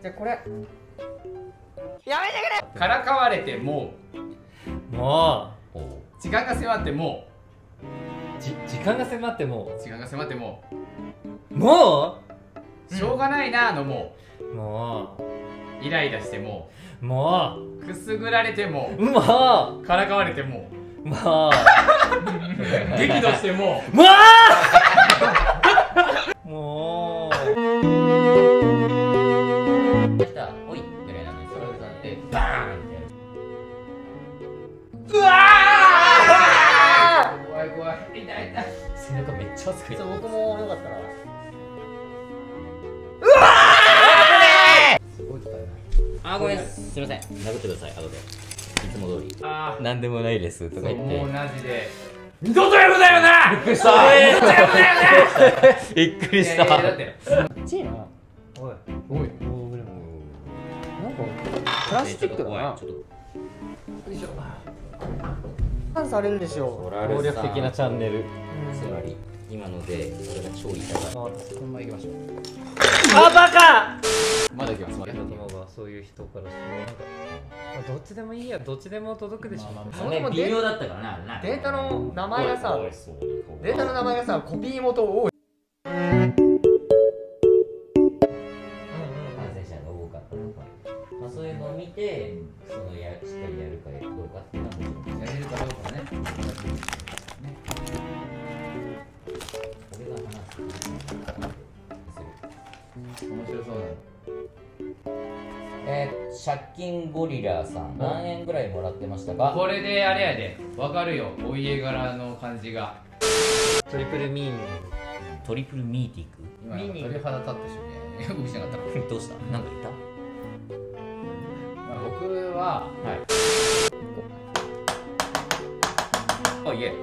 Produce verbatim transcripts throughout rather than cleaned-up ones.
じゃあこれやめてくれ。 からかわれてももう時間が迫ってもうじ時間が迫ってもう時間が迫ってもうもうしょうがないなのもうもうイライラしてもうもうくすぐられてもうもからかわれてもうもう激怒してももうもう来たおいぐらいなのにそれをさってバーンってやる。 うわー怖い怖い痛い痛い背中めっちゃ熱くいた。 僕もよかったらすごい使いな。あーごめんすみません殴ってください後でいつも通り。 あーなんでもないですとか言ってもうマジで二度とやるなよな。びっくりした。二度とやるなよな。 びっくりした。 いやいやだってちいな。 おいおいなんかプラスチックだな。 ちょっと反されるでしょ。 暴力的なチャンネル。 つまり今のでこれが超痛い。 このまま行きましょう。 あバカまだ行きますまだいや行きます友がそういう人からしてもなんか、まあ、どっちでもいいやどっちでも届くでしょ、 まあまあそれ微妙だったからなな。 データの名前がさ、 おいそうにこうデータの名前がさ、コピー元多い。 感染者が多かったとか、まあ、そういうのを見て、そのやしっかりやるかどうかっていうのはもちろんやれるかどうかね。 俺が話す面白そうなの。 えー、借金ゴリラさん何円ぐらいもらってましたか？ これであれやでわかるよお家柄の感じが。 トリプルミーニングトリプルミーティック今鳥肌立った瞬間よくしなかった。 どうした？なんか言っまあ僕はた？はいあいえ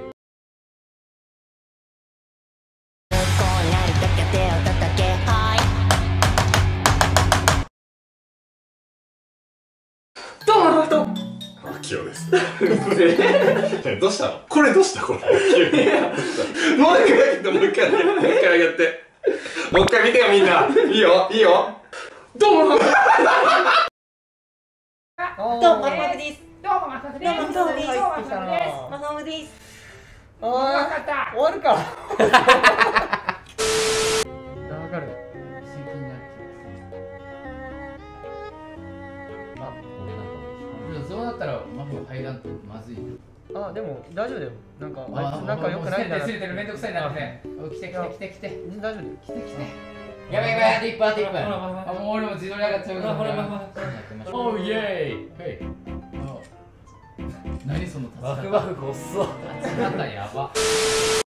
あきよです。どうしたの？これどうしたこれ？急に。もう一回やって、もう一回やって、もう一回やって。もう一回見てよみんな。いいよ、いいよ。どうも。 どうもマフマフです。 どうもマサトです。 どうもマサトです。 入ってきたな。 マフマフです。 あー、終わるか。 わかる。真剣になっちゃう。 あ俺なんかそうなったらマフ入らんとまずいよ。 あ、でも大丈夫だよ。なんかああいつなんか良くないんだな。 すれてるめんどくさいなってね。来て来て来て来て大丈夫だよ。 来て来て。 やばいやばい、ティップーティップあもう俺も自撮り上がっちゃうから。 ほらほらほらおーイエーイ。はい。何そのワクワクごっそ立ち方やば。